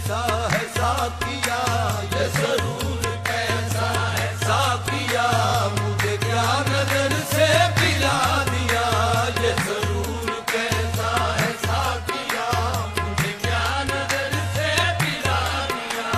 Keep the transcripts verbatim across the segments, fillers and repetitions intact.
कैसा है साकिया, ये सरूर कैसा है साकिया, मुझे क्या नजर से पिला दिया। ये सरूर कैसा है साकिया, मुझे क्या नजर से पिला दिया।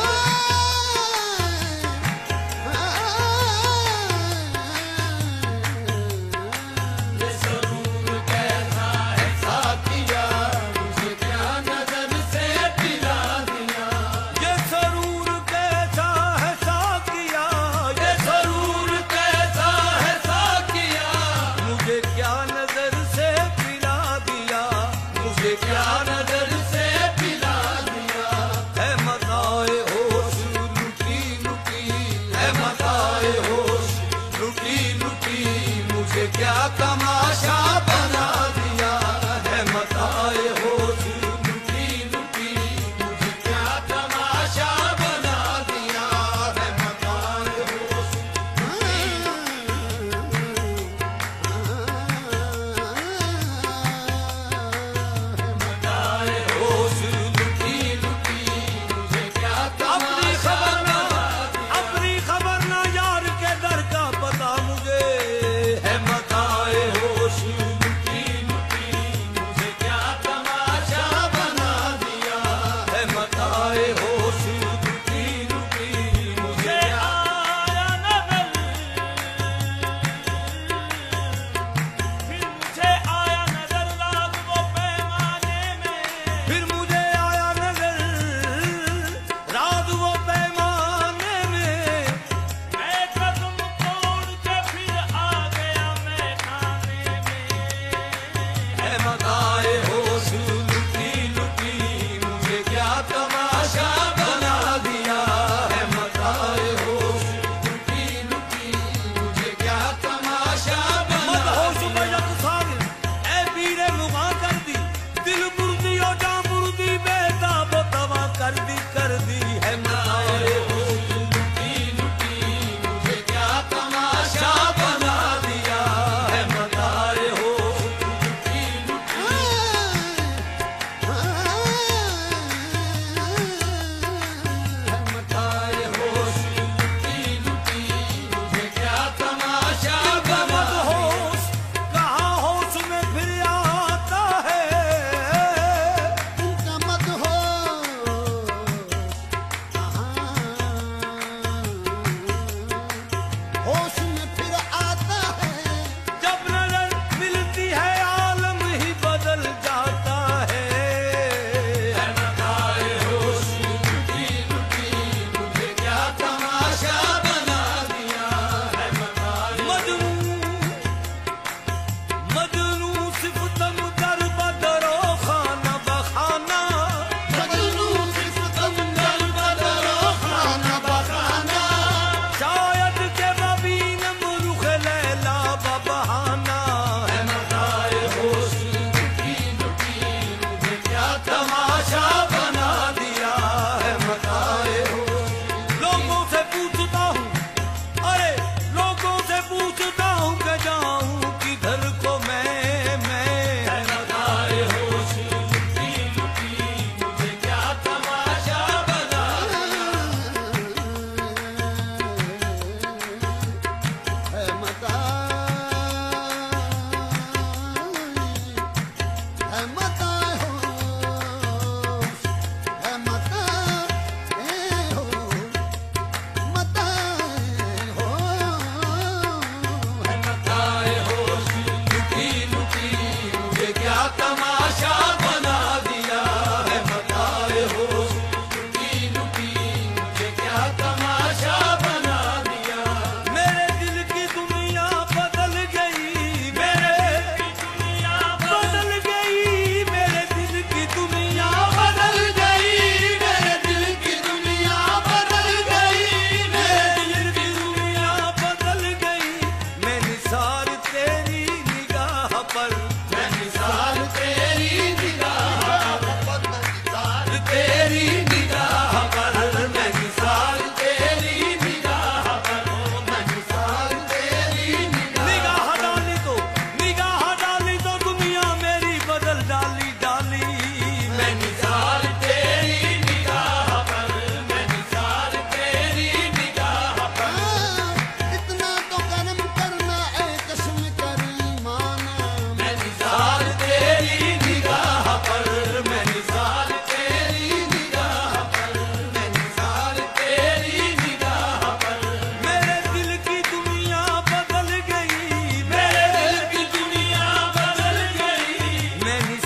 ये सरूर कैसा है साकिया, मुझे क्या नजर से पिला दिया। ये सरूर कैसा है साकिया, ये सरूर कैसा है साकिया, मुझे क्या नजर से पिला दिया। मुझे क्या नजर से पिला दिया। है मताए होश लुटी लुटी, है मताए होश लुटी लुटी, मुझे क्या तमाशा बना दिया। है मताए होश लुटी लुटी, मुझे क्या तमाशा बना दिया। है मताए होश लुटी लुटी,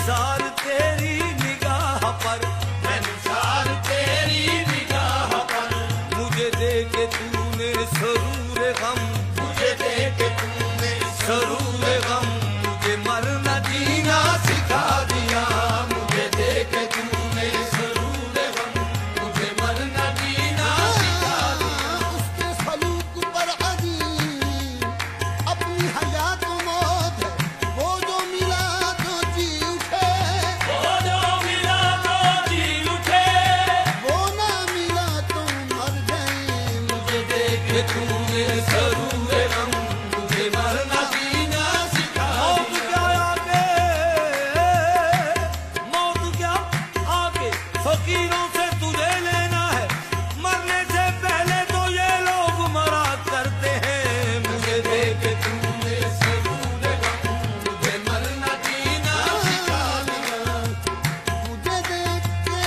निसार तेरी निगाह पर, मैं निसार तेरी निगाह पर। मुझे दे के तूने सरूर गम, मुझे दे के तूने सरूर गम, मुझे मरना जीना सिखा दिया। मुझे दे के तूने सरूर गम, मुझे मरना जीना सिखा दिया। उसके सलूक पर अजीब अपनी हयात मौत है, वो जो मिला तो जी उठे, वो जो मिला तो जी उठे, वो ना मिला तो मर गए। मुझे दे के तूने सरूर गम, मुझे मरना जीना सिखा दिया। मौत क्या आगे फकीरों से तुझे लेना है, मरने से पहले तो ये लोग मरा करते हैं। मुझे दे के तूने सरूर गम, मुझे मरना जीना सिखा दिया। मुझे देख के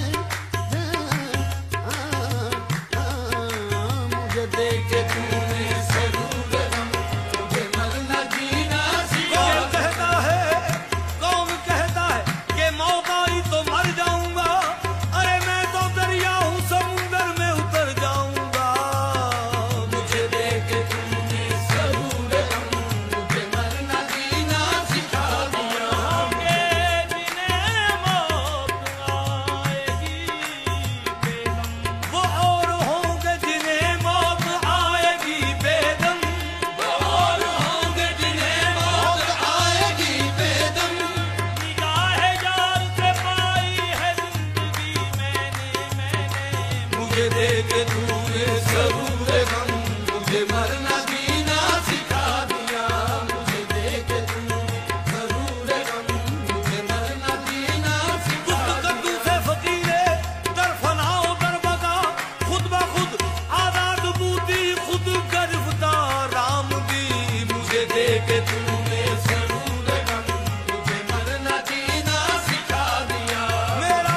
मुझे दे के तूने सरूर गम, मुझे मरना जीना सिखा। कौन कहता है, कौन कहता है कि मौत आई तो मर जाऊंगा? अरे मैं तो दरिया हूँ, समुंदर में उतर जाऊंगा। मुझे दे के तूने सरूर गम, मुझे मरना जीना सिखा दिया। जिन्हें मौत आएगी बेदम, वो और होंगे जिन्हें मौत आएगी बेदम, वो और होंगे जिन्हें मौत आएगी बेदम। निगाह यार से पाई है जिंदगी मैंने, मैंने। मुझे दे के तूने सरूर गम, मुझे मरना जीना सिखा दिया। मुझे दे के तूने सरूर गम, मुझे मरना जीना सिखा दिया। कद्दू से फकीरे दर फनाओ दर बका, खुद ब खुद आजाद बूती खुद गिरफ्तार राम दी। मुझे दे के तूने सरूर गम, मुझे मरना जीना सिखा दिया। मेरा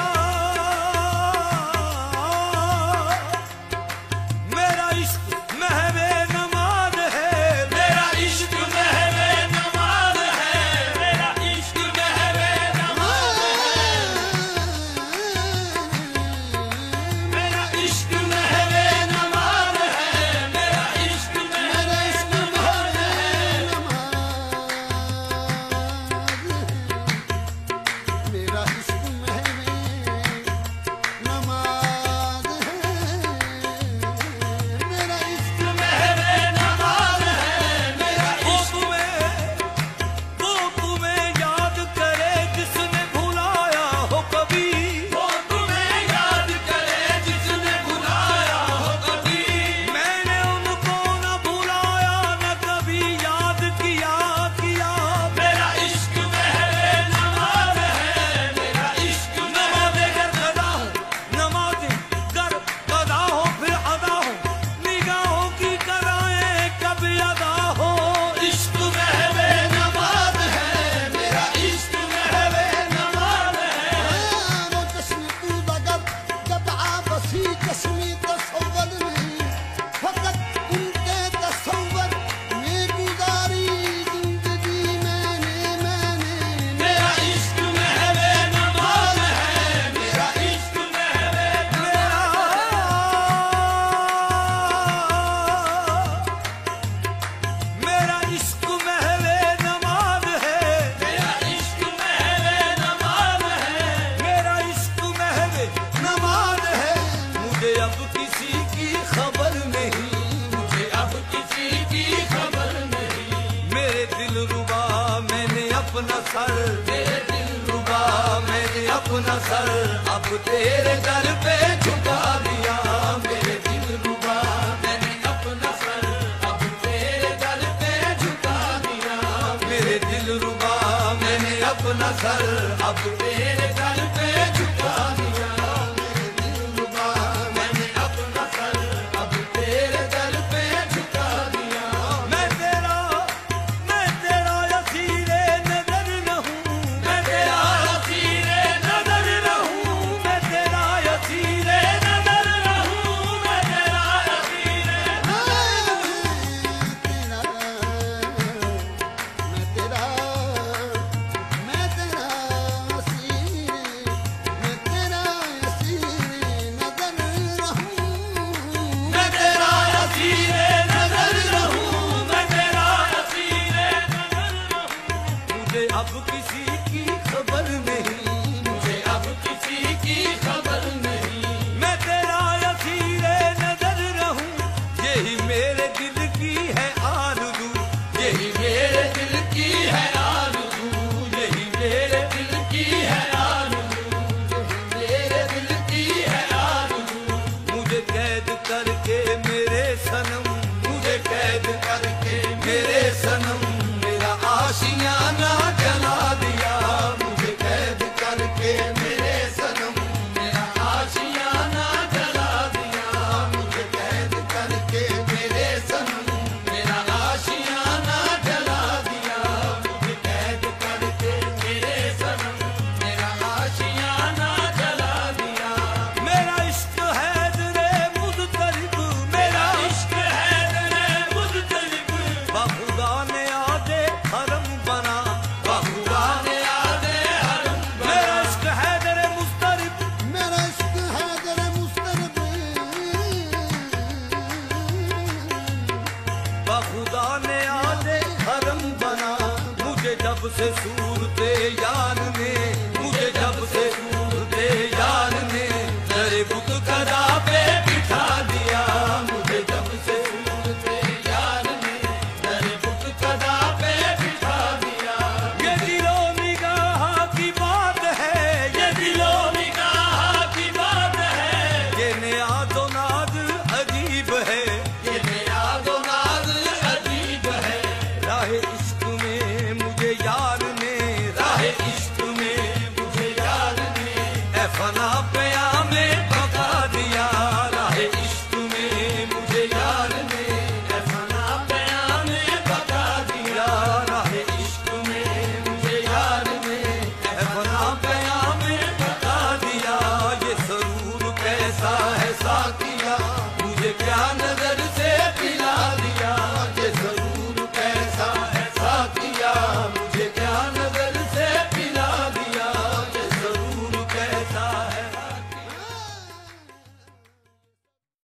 मेरा इश्क महवे नमाज है, मेरा इश्क महवे नमाज है, मेरा इश्क महवे नमाज है, मेरा इश्क महवे नमाज है, मेरा इश्क महवे नमाज है। मेरा इश्क महवे नमाज है, मेरा इश्क महवे नमाज है, मेरा इश्क में वो तुम्हें याद करे जिसने भुलाया हो कभी, वो तुम्हें याद करे जिसने भुलाया हो कभी। मैंने उनको न भुलाया न कभी याद किया किया। मेरा इश्क महवे नमाज है, मेरा इश्क नमाज़े गर कदा हूँ, नमाज़े गर कदा हो फिर अदा हो, निगाहों की कराएं कभी अदा हो। इश्क महवे नमाज है, मेरा इश्क महवे नमाज है। वो चश्मे तू बगब गदा बसी चश्मे तसव्वुर नहीं, फकत उनके तसव्वुर में गुजारी जिंदगी मैंने मैंने। मेरा इश्क महवे नमाज है, मेरा इश्क महवे मेरा इश्क महवे नमाज है, मेरा इश्क महवे नमाज है, मेरा इश्क महवे नमाज है। मुझे अब किसी की खबर नहीं, मुझे अब किसी की खबर नहीं। मेरे दिल रुबा मैंने अपना सर, मेरे दिल रुबा मैंने अपना सर अब तेरे दर पे झुका दिया। मेरे दिल रुबा मैंने अपना सर अब तेरे दर पे झुका दिया। मेरे दिल रुबा मैंने अपना सर अब तेरे दर पे झुका दिया। मेरे दिल रुबा मैंने अपना सर अब तेरे दर पे झुका दिया। मैं तेरा मैं तेरा यसीरे नजर न हूँ, मैं तेरा यसीरे नजर न हूँ, मैं तेरा यसीरे उसे सूर